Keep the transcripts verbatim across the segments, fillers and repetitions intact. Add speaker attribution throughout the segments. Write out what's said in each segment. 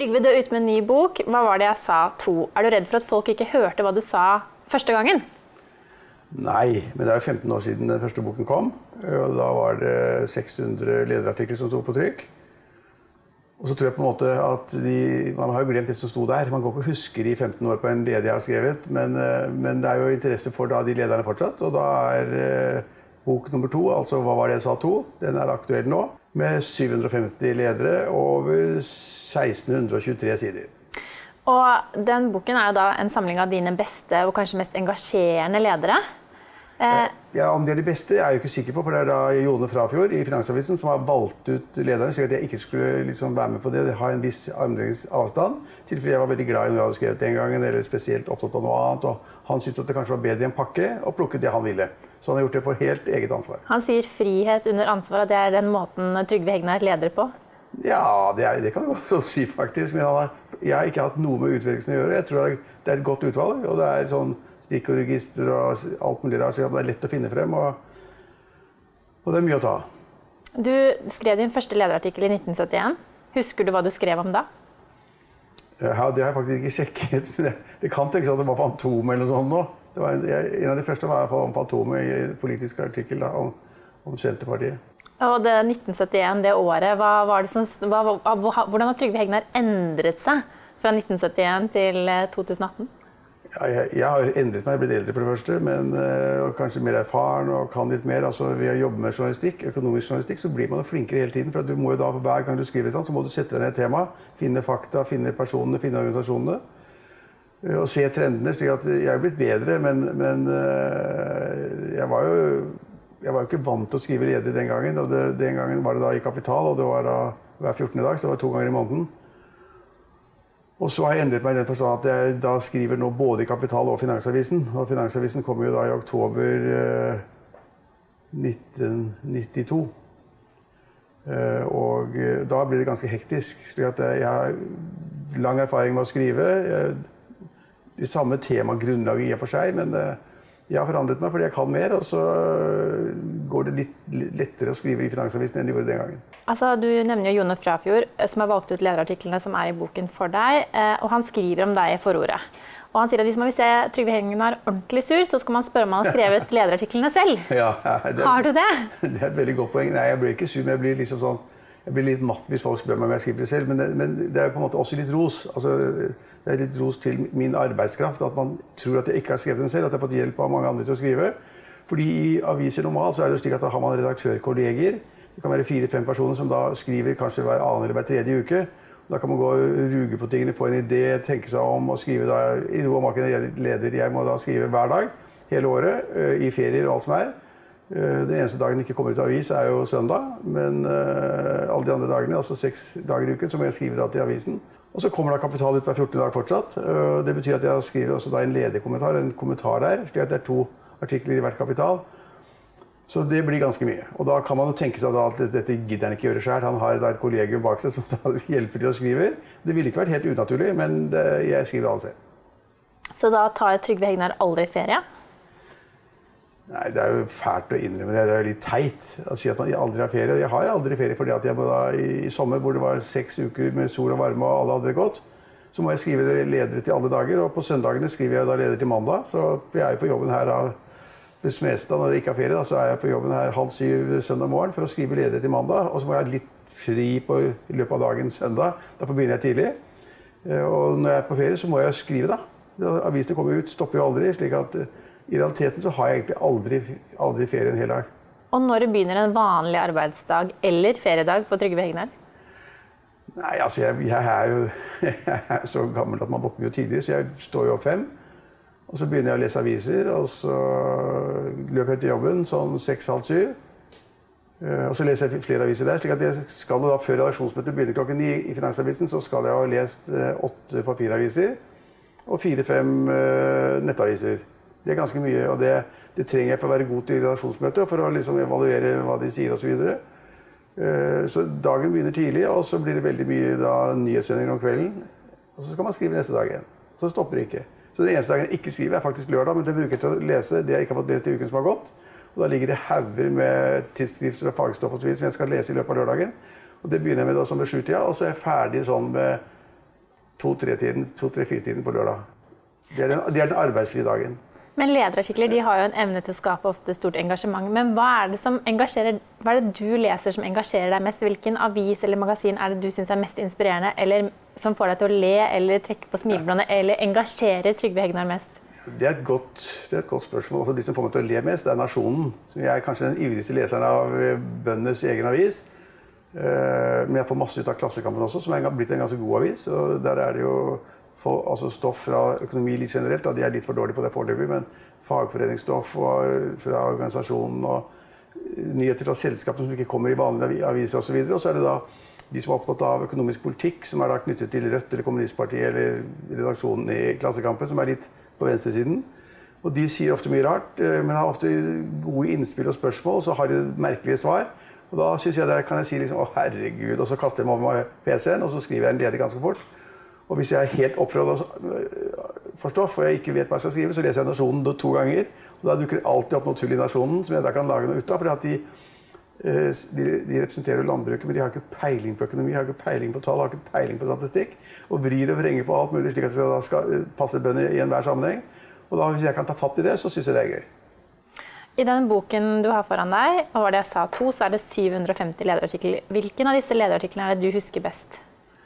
Speaker 1: Trygve, du er ute med en ny bok. Hva var det jeg sa to? Er du redd for at folk ikke hørte hva du sa første gangen?
Speaker 2: Nei, men det er jo femten år siden den første boken kom. Og da var det seks hundre lederartikler som stod på trykk. Og så tror jeg på en måte at de, man har jo glemt det som stod der. Man går ikke og husker i femten år på en leder jeg har skrevet, men, men det er jo interesse for da de lederne fortsatt. Og da er eh, bok nummer to, altså Hva var det jeg sa to, den er aktuell nå, med syv hundre og femti ledere over seksten tjuetre sider.
Speaker 1: Og den boken er jo da en samling av dine beste og kanskje mest engasjerende ledere.
Speaker 2: Eh, ja, om de er de beste er jeg jo ikke sikker på, for det er da Jone Frafjord i Finansavisen som har valgt ut lederne, slik at jeg ikke skulle liksom være med på det, ha en viss armlengdes avstand, tilfelle jeg var veldig glad i noe jeg hadde skrevet den gangen, eller spesielt opptatt av noe annet, og han syntes at det kanskje var bedre i en pakke, og plukket det han ville. Så han har gjort det på helt eget ansvar.
Speaker 1: Han sier frihet under ansvar, at det er den måten Trygve Hegnar er leder på.
Speaker 2: Ja, det, er, det kan du også si faktisk, men han har, jeg har ikke hatt noe med utvelgelsen å gjøre. Jeg tror det er et godt utvalg, og det er sånn stikkordregister og alt mulig der, så det er lett å finne frem, og, og det er mye å ta.
Speaker 1: Du skrev din første lederartikkel i nitten syttien. Husker du hva du skrev om da?
Speaker 2: Ja, det har jeg faktisk ikke sjekket, men det, det kan tenkes at det var Fantomet eller noe sånt nå. Det var en, en av de første var om Fantomet i en politisk artikkel da, om, om Senterpartiet.
Speaker 1: Og det nitten syttien, det året, hva var det som, hva, hvordan har Trygve Hegnar endret seg fra nitten syttien til to tusen atten?
Speaker 2: Ja, jeg, jeg har endret meg, jeg er blitt eldre for det første, men uh, kanskje mer erfaren og kan litt mer. Altså, ved å jobbe med journalistikk, økonomisk journalistikk, så blir man flinkere hele tiden. For du må jo da, hver gang du skriver et eller annet, så må du sette deg ned et tema, finne fakta, finne personene, finne organisasjonene, uh, og se trendene. Slik at jeg er blitt bedre, men, men uh, jeg var jo jeg var jo ikke vant til å skrive ledig den gangen. Og det, den gangen var det da i Kapital, og det var da hver fjortende dag, så det var to ganger i måneden. Og så har jeg endret meg i den forstand at jeg da skriver nå både i Kapital og Finansavisen. Og Finansavisen kommer jo da i oktober eh, nitten nittito. Eh, og da blir det ganske hektisk, slik at jeg har lang erfaring med å skrive. Jeg, det samme temagrunnlaget i og for seg, men eh, jeg har forandret meg fordi jeg kan mer, og så går det litt lettere å skrive i Finansavisen enn det gjorde den gangen.
Speaker 1: Altså, du nevner jo Jone Frafjord, som har valgt ut lederartiklene som er i boken for deg, og han skriver om deg i forordet. Og han sier at hvis man vil se Trygve Hegnar ordentlig sur, så skal man spørre om han har skrevet lederartiklene selv.
Speaker 2: Ja, det,
Speaker 1: har du det?
Speaker 2: Det er et veldig godt poeng. Nei, jeg blir ikke sur, men jeg blir liksom sånn, jeg blir litt matt hvis folk spør meg om jeg skriver det selv, men det, men det er på en måte også litt ros. Altså, det er litt ros til min arbeidskraft, at man tror at jeg ikke har skrevet den selv, at jeg har fått hjelp av mange andre til å skrive. Fordi i aviser normalt så er det slik at da har man redaktørkolleger. Det kan være fire-fem personer som da skriver kanskje hver annen eller hver tredje uke. Da kan man gå og ruge på tingene, få en idé, tenke seg om og skrive da, i ro og maken leder. Jeg må da skrive hver dag, hele året, i ferier og alt som er. Den eneste dagen ikke kommer ut av avis er jo søndag, men alle de andre dagene, altså seks dager i uken, så må jeg skrive da til avisen. Og så kommer da Kapital ut hver fjortende dag fortsatt. Det betyr at jeg skriver også da en lederkommentar, en kommentar der, slik at det er to artikler i hvert Kapital. Så det blir ganske mye. Og da kan man jo tenke seg at dette gidder han ikke gjøre selv. Han har da et kollegium bak seg som da hjelper til å skrive. Det ville ikke vært helt unaturlig, men det, jeg skriver alt selv.
Speaker 1: Så da tar Trygve Hegnar aldri ferie?
Speaker 2: Nei, det er jo fælt å innrømme det. Det er jo litt teit å si at man aldri har ferie. Jeg har aldri ferie fordi at jeg da, i, i sommer, hvor det var seks uker med sol og varme og alle hadde det godt, så må jeg skrive ledere til alle dager, og på søndagene skriver jeg da ledere til mandag. Så jeg er jo på jobben her da, for Smestad, når jeg ikke har ferie, da, så er jeg på jobben her halv syv søndag morgen for å skrive ledere til mandag, og så må jeg ha litt fri på, i løpet av dagen søndag. Derfor begynner jeg tidlig. Og når jeg er på ferie, så må jeg skrive da. Avisene kommer ut, stopper jo aldri, slik at i realiteten så har jeg egentlig aldri, aldri ferie en hel dag.
Speaker 1: Og når begynner en vanlig arbeidsdag eller feriedag på Trygve Hegnar?
Speaker 2: Nei, altså jeg, jeg er jo jeg er så gammel at man våkner jo tidlig, så jeg står jo opp fem. Og så begynner jeg å lese aviser, og så løper jeg til jobben sånn seks, halv syv. Og så leser jeg flere aviser der, slik at jeg skal da før redaksjonsmøtet begynner klokken ni i Finansavisen, så skal jeg ha lest åtte papiraviser og fire-fem nettaviser. Det er ganske mye, og det, det trenger jeg for å være god til redaksjonsmøtet, og for å liksom evaluere hva de sier og så videre. Så dagen begynner tidlig, og så blir det veldig mye da, nyhetssendinger om kvelden. Og så skal man skrive neste dag igjen. Så stopper det ikke. Så den eneste dagen jeg ikke skriver er faktisk lørdag, men det bruker jeg til å lese det jeg ikke har fått lest i uken som har gått. Og da ligger det hauger med tidsskrifter og fagstoff og så videre som jeg skal lese i løpet av lørdagen. Og det begynner jeg med da som ved sjutida, og så er jeg ferdig sånn med to-tre-tiden, to-tre-fire-tiden på lørdag. Det er, den, det er den arbeidsfrie dagen.
Speaker 1: Men lederartikler de har jo en evne til å skape ofte stort engasjement. Men hva er det som engasjerer, hva er det du leser som engasjerer deg mest? Hvilken avis eller magasin er det du synes er mest inspirerende, eller som får deg til å le, eller trekke på smilebåndet, eller engasjerer Trygve Hegnar mest?
Speaker 2: Det er et godt, det er et godt spørsmål. Altså, de som får meg til å le mest, det er Nasjonen. Som jeg er kanskje den ivrigste leseren av bøndenes egen avis. Men jeg får masse ut av Klassekampen også, som er blitt en ganske god avis. Og der er det jo for, altså stoff fra økonomi litt generelt. Da. De er litt for dårlige på det foreløpig, men fagforeningsstoff og fra organisasjonen og nyheter fra selskaper som ikke kommer i vanlige aviser og så videre. Og så er det da de som er opptatt av økonomisk politikk, som er da knyttet til Rødt eller Kommunistpartiet eller redaksjonen i Klassekampen, som er litt på venstresiden. Og de sier ofte mye rart, men har ofte gode innspill og spørsmål, og så har de merkelige svar. Og da synes jeg der kan jeg si liksom, å herregud, og så kaster jeg meg over P C-en, og så skriver jeg en leder ganske fort. Og hvis jeg er helt opprådd for stoff, og jeg ikke vet hva jeg skal skrive, så leser jeg Nasjonen to ganger. Og da dukker alltid opp noe tull i Nasjonen, som jeg da kan lage noe ut av, fordi at de, de, de representerer landbruket, men de har ikke peiling på økonomi, har ikke peiling på tall, har ikke peiling på statistikk, og vrir og vrenger på alt mulig, slik at det skal, skal passe bønder i enhver sammenheng. Og da, hvis jeg kan ta fatt i det, så synes jeg det er gøy.
Speaker 1: I den boken du har foran deg, og var det jeg sa to, så er det syv hundre og femti lederartikler. Hvilken av disse lederartiklene er det du husker best?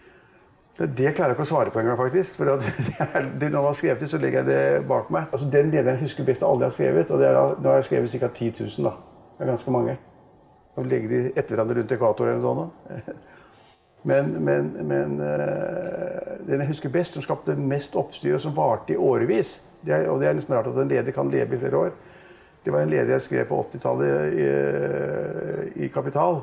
Speaker 2: Det klarer jeg ikke å svare på en gang, faktisk. For det er, det, når man har skrevet det, så legger jeg det bak meg. Altså, den lederen jeg husker best av alle jeg har skrevet, og det er da, nå har jeg skrevet ca. ti tusen, da. Det er ganske mange. Og legger de etter hverandre rundt ekvator eller sånn. Men, men, men den jeg husker best, som skapte mest oppstyr, og som varte i årevis, det er, og det er nesten rart at en leder kan leve i flere år, det var en leder jeg skrev på åttitallet i, i Kapital,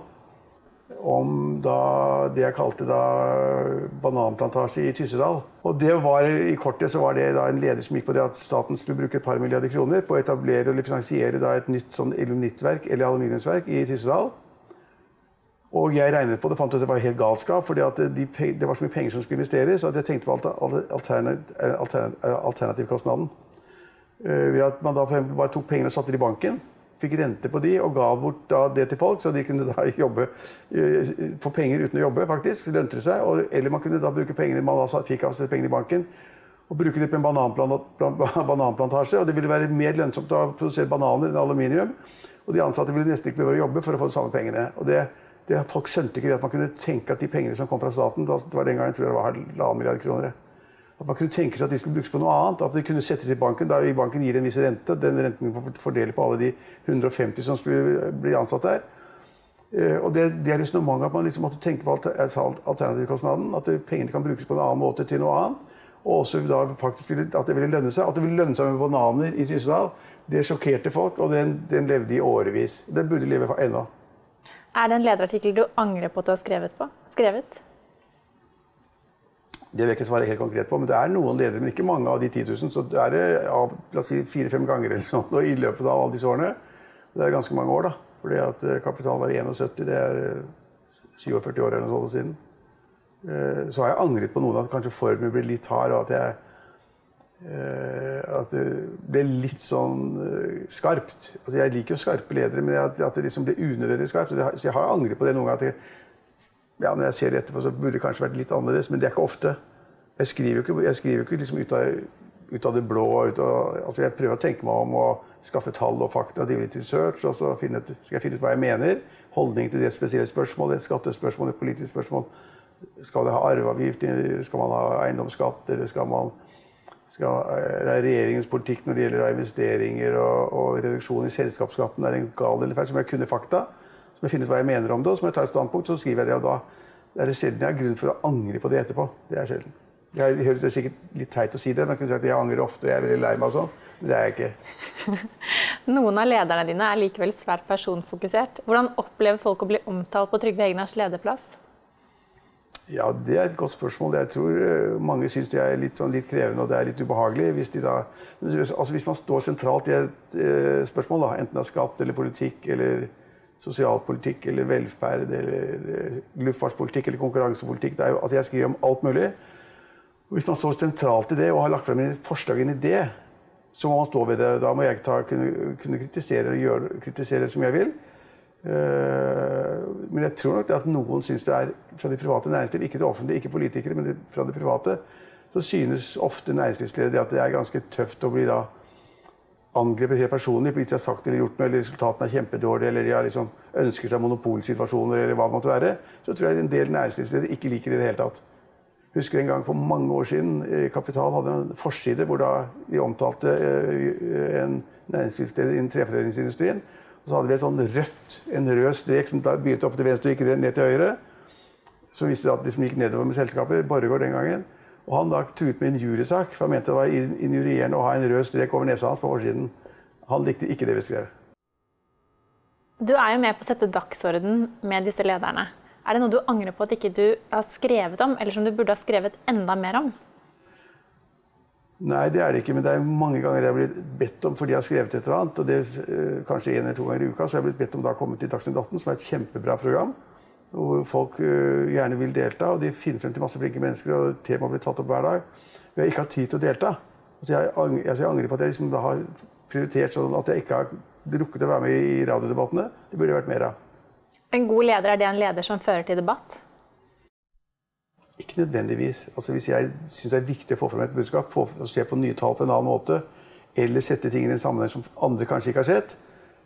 Speaker 2: om da, det jeg kalte da bananplantasje i Tyssedal. Og det var, i kortet så var det da en leder som gikk på det at staten skulle bruke et par milliarder kroner på å etablere eller finansiere da et nytt sånn iluminittverk eller aluminiumsverk i Tyssedal. Og jeg regnet på det, fant ut at det var helt galskap, fordi at de, det var så mye penger som skulle investeres, at jeg tenkte på alternativ, alternativ, alternativkostnaden. Ved at man da for eksempel bare tok pengene og satte det i banken, fikk rente på de og ga bort da det til folk, så de kunne da jobbe, få penger uten å jobbe faktisk, det lønte seg, og, eller man kunne da bruke pengene, man da fikk av seg pengene i banken, og bruke det på en bananplantasje, og det ville være mer lønnsomt å produsere bananer enn aluminium, og de ansatte ville nesten ikke behøve å jobbe for å få de samme pengene. Og det, det, folk skjønte ikke det at man kunne tenke at de pengene som kom fra staten, det var den gangen jeg tror det var halvannen milliard kroner. At man kunne tenke seg at de skulle brukes på noe annet, at de kunne settes i banken, da i banken gir en viss rente, og den renten fordeler på alle de hundre og femti som skulle bli ansatt der. Og det, det er resonnementet at man liksom måtte tenke på alternativkostnaden, at pengene kan brukes på en annen måte til noe annet, og også da faktisk ville, at det ville lønne seg, at det ville lønne seg med bananer i Tyssedal. Det sjokkerte folk, og den, den levde i årevis. Den burde leve for ennå.
Speaker 1: Er det en lederartikkel du angrer på at du har skrevet på? Skrevet?
Speaker 2: Det vil jeg ikke svare helt konkret på, men det er noen ledere, men ikke mange av de ti tusen, så det er det av, la oss si, fire-fem ganger eller sånn, og i løpet av alle disse årene. Det er ganske mange år da, fordi at Kapital var syttién, det er syttiåtte år eller noe sånt siden. Så har jeg angret på noen at kanskje formen ble litt hard, og at jeg at det ble litt sånn skarpt. Altså, jeg liker jo skarpe ledere, men at, at det liksom ble unødvendig skarpt, så, det, så jeg har angret på det noen ganger. Ja, når jeg ser det etterpå, så burde det kanskje vært litt annerledes, men det er ikke ofte. Jeg skriver jo ikke, jeg skriver ikke liksom ut, av, ut av det blå. Ut av, altså jeg prøver å tenke meg om å skaffe tall og fakta, drive litt research, og så finne ut, skal jeg finne ut hva jeg mener. Holdning til det spesielle spørsmålet, et skattespørsmål, et politisk spørsmål. Skal det ha arveavgift, skal man ha eiendomsskatt, eller skal man skal, er regjeringens politikk når det gjelder investeringer og, og reduksjon i selskapsskatten, er en gal eller feil, som jeg kunne fakta. Så må jeg finne ut hva jeg mener om det, og så må jeg ta et standpunkt, så skriver jeg det, og da er det sjelden jeg har grunn for å angre på det etterpå. Det er sjelden. Jeg hører det er sikkert litt teit å si det, men jeg kunne sagt at jeg angrer ofte, og jeg er veldig lei meg og sånn, men det er jeg ikke.
Speaker 1: Noen av lederne dine er likevel svært personfokusert. Hvordan opplever folk å bli omtalt på Trygve Hegnars lederplass?
Speaker 2: Ja, det er et godt spørsmål. Jeg tror mange synes det er litt, sånn, litt krevende, og det er litt ubehagelig. Hvis, de da, altså, hvis man står sentralt i et eh, spørsmål, da, enten det er skatt eller politikk, eller sosialpolitikk, eller velferd, eller luftfartspolitikk, eller konkurransepolitikk. Det er jo at jeg skriver om alt mulig. Og hvis man står sentralt i det, og har lagt frem et forslag, en idé, så må man stå ved det. Da må jeg ta, kunne, kunne kritisere, gjøre, kritisere som jeg vil. Men jeg tror nok at noen synes det er, fra det private næringsliv, ikke det offentlige, ikke politikere, men fra det private, så synes ofte næringslivsledere at det er ganske tøft å bli da angrepet helt personlig, hvis de har sagt eller gjort noe, eller resultatene er kjempedårlige, eller de har liksom ønsker seg monopolsituasjoner, eller hva det måtte være, så tror jeg en del næringslivsledere ikke liker det i det hele tatt. Jeg husker en gang for mange år siden, Kapital hadde en forside hvor da de omtalte en næringslivsleder innen treforedlingsindustrien. Og så hadde vi et sånn rødt, en rød strek som da begynte opp til venstre og gikk ned til høyre. Så visste det at de som gikk nedover med selskapet, Borregaard den gangen. Og han da truet med en jurysak, for han mente det var injurierende å ha en rød strek over nesa hans på forsiden. Han likte ikke det vi skrev.
Speaker 1: Du er jo med på å sette dagsorden med disse lederne. Er det noe du angrer på at ikke du har skrevet om, eller som du burde ha skrevet enda mer om?
Speaker 2: Nei, det er det ikke, men det er mange ganger jeg har blitt bedt om fordi jeg har skrevet et eller annet, og det er kanskje en eller to ganger i uka, så jeg har blitt bedt om da å komme til Dagsnytt atten, som er et kjempebra program, hvor folk gjerne vil delta, og de finner frem til masse flinke mennesker, og temaet blir tatt opp hver dag. Vi har ikke hatt tid til å delta. Altså jeg, angrer, altså jeg angrer på at jeg liksom da har prioritert sånn at jeg ikke har rukket å være med i radiodebattene. Det burde vært mer av.
Speaker 1: En god leder, er det en leder som fører til debatt?
Speaker 2: Ikke nødvendigvis. Altså hvis jeg synes det er viktig å få frem et budskap, få, å se på nye tall på en annen måte, eller sette ting i en sammenheng som andre kanskje ikke har sett,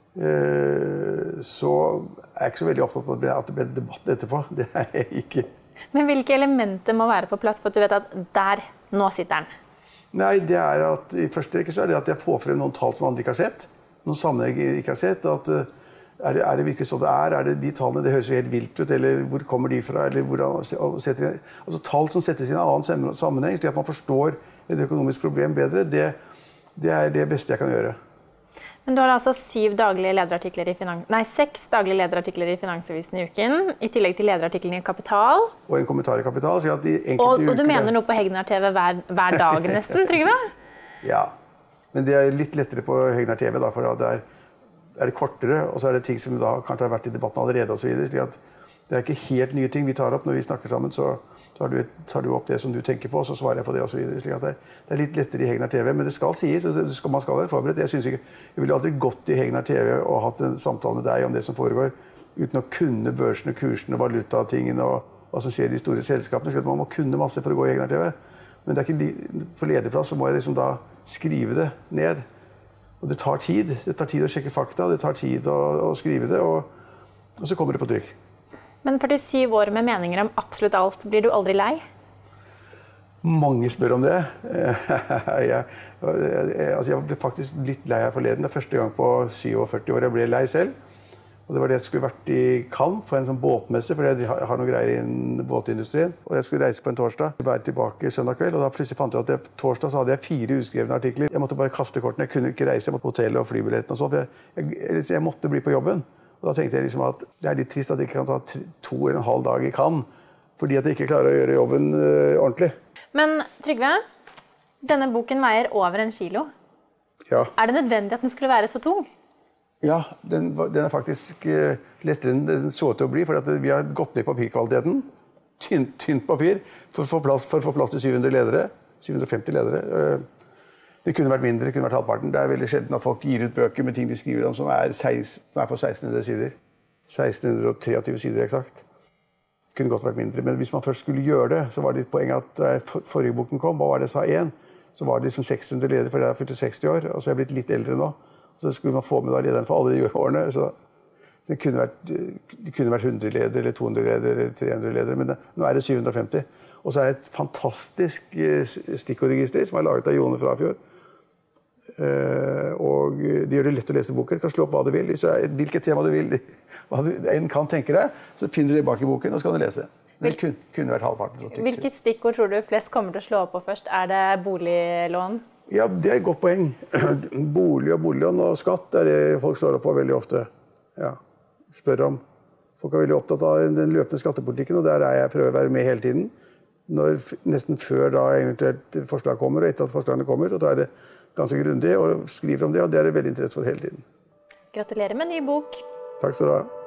Speaker 2: eh, så er jeg ikke så veldig opptatt av at det blir debatt etterpå. Det er jeg ikke.
Speaker 1: Men hvilke elementer må være på plass for at du vet at der, nå sitter den?
Speaker 2: Nei, det er at i første rekke så er det at jeg får frem noen tall som andre ikke har sett, noen sammenhenger ikke har sett, at Er det, er det virkelig så det er? Er det de tallene, det høres jo helt vilt ut, eller hvor kommer de fra? Eller hvordan, setter, altså tall som settes i en annen sammenheng, slik at man forstår et økonomisk problem bedre, det, det er det beste jeg kan gjøre.
Speaker 1: Men du har altså syv daglige lederartikler i finans, nei, seks daglige lederartikler i Finansavisen i uken, i tillegg til lederartiklene i Kapital.
Speaker 2: Og en kommentar i Kapital. Så at de
Speaker 1: og, og du
Speaker 2: uker,
Speaker 1: mener noe på Hegnar T V hver, hver dag nesten, Trygve?
Speaker 2: Ja, men det er litt lettere på Hegnar T V da, for det er er det kortere, og så er det ting som da kanskje har vært i debatten allerede og så videre, slik at det er ikke helt nye ting vi tar opp når vi snakker sammen, så tar du, tar du opp det som du tenker på, og så svarer jeg på det og så videre, slik at det, det er litt lettere i Hegnar T V, men det skal sies, det skal, man skal være forberedt. Jeg synes ikke, jeg ville aldri gått i Hegnar T V og hatt en samtale med deg om det som foregår, uten å kunne børsene, kursene, valutatingene og hva som skjer i de store selskapene, slik at man må kunne masse for å gå i Hegnar T V. Men det er ikke, på lederplass så må jeg liksom da skrive det ned. Og det tar tid. Det tar tid å sjekke fakta, det tar tid å, å skrive det, og, og så kommer det på trykk.
Speaker 1: Men førtisyv år med meninger om absolutt alt, blir du aldri lei?
Speaker 2: Mange spør om det. jeg, jeg, altså jeg ble faktisk litt lei her forleden. Det er første gang på syvogførti år jeg ble lei selv. Og det var det jeg skulle vært i Cannes på en sånn båtmesse, for jeg har noen greier innen båtindustrien. Og jeg skulle reise på en torsdag, være tilbake søndag kveld, og da plutselig fant jeg at jeg, torsdag så hadde jeg fire uskrevne artikler. Jeg måtte bare kaste kortene, jeg kunne ikke reise, jeg måtte på hotellet og flybilletten og sånt. Jeg, jeg, jeg måtte bli på jobben. Og da tenkte jeg liksom at det er litt trist at jeg ikke kan ta to eller en halv dag i Cannes, fordi at jeg ikke klarer å gjøre jobben øh, ordentlig.
Speaker 1: Men Trygve, denne boken veier over en kilo.
Speaker 2: Ja.
Speaker 1: Er det nødvendig at den skulle være så tung?
Speaker 2: Ja, den, den er faktisk uh, lettere enn den så til å bli, for vi har gått ned papirkvaliteten. Tynt, tynt papir for å få plass, for å få plass til syv hundre ledere. syv hundre og femti ledere. Uh, det kunne vært mindre, det kunne vært halvparten. Det er veldig sjelden at folk gir ut bøker med ting de skriver om som er, seksten, som er på seksten hundre sider. seksten tretti sider eksakt. Det kunne godt vært mindre, men hvis man først skulle gjøre det, så var det litt poeng at da for, forrige boken kom, hva var det jeg sa én? Så var det liksom seks hundre ledere, for jeg har fylt seksti år, og så er jeg blitt litt eldre nå. Så skulle man få med da lederen for alle de årene. Så det kunne vært, det kunne vært hundre ledere, eller to hundre ledere, eller tre hundre ledere, men det, nå er det syv hundre og femti. Og så er det et fantastisk stikkordregister som er laget av Jone Frafjord. Uh, og de gjør det lett å lese boken. Du kan slå opp hva du vil. Så hvilket tema du vil, hva du en kan tenke deg, så finner du det bak i boken, og så kan du lese. Det kunne, kunne vært halvparten. Så
Speaker 1: hvilket stikkord tror du flest kommer til å slå opp på først? Er det boliglån?
Speaker 2: Ja, det er et godt poeng. Bolig og boliglån og skatt er det folk slår opp på veldig ofte. Ja, spør om. Folk er veldig opptatt av den løpende skattepolitikken, og der er jeg prøver å være med hele tiden. Når, nesten før da eventuelt forslag kommer, og etter at forslagene kommer, og da er det ganske grundig og skriver om det, og det er det veldig interesse for hele tiden.
Speaker 1: Gratulerer med en ny bok.
Speaker 2: Takk skal du ha.